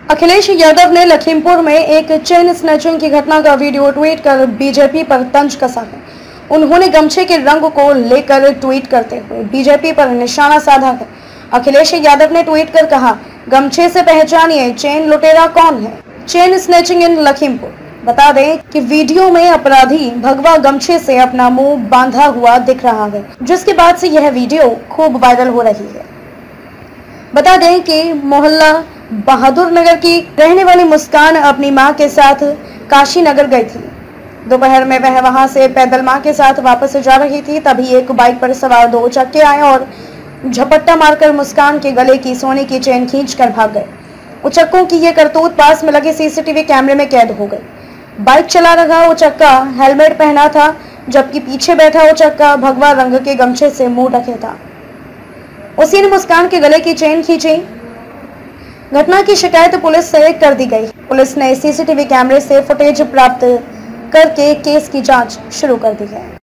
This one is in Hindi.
अखिलेश यादव ने लखीमपुर में एक चेन स्नैचिंग की घटना का वीडियो ट्वीट कर बीजेपी पर तंज कसा है। उन्होंने गमछे के रंग को लेकर ट्वीट करते हुए बीजेपी पर निशाना साधा है। अखिलेश यादव ने ट्वीट कर कहा, गमछे से पहचानिए चेन लुटेरा कौन है। Chain snatching in Lakhimpur. बता दें कि वीडियो में अपराधी भगवा गमछे से अपना मुंह बांधा हुआ दिख रहा है, जिसके बाद से यह वीडियो खूब वायरल हो रही है। बता दें कि मोहल्ला बहादुर नगर की रहने वाली मुस्कान अपनी मां के साथ काशी नगर गई थी। दोपहर में वह वहां से पैदल मां के साथ वापस जा रही थी, तभी एक बाइक पर सवार दो उचक्के आए और झपट्टा मारकर मुस्कान के गले की सोने की चेन खींचकर भाग गए। उचक्कों की ये करतूत पास में लगे सीसीटीवी कैमरे में कैद हो गई। बाइक चला रहा उचक्का हेलमेट पहना था, जबकि पीछे बैठा उचक्का भगवा रंग के गमछे से मुंह ढके था। उसी ने मुस्कान के गले की चेन खींची। घटना की शिकायत पुलिस से कर दी गई। पुलिस ने सीसीटीवी कैमरे से फुटेज प्राप्त करके केस की जांच शुरू कर दी है।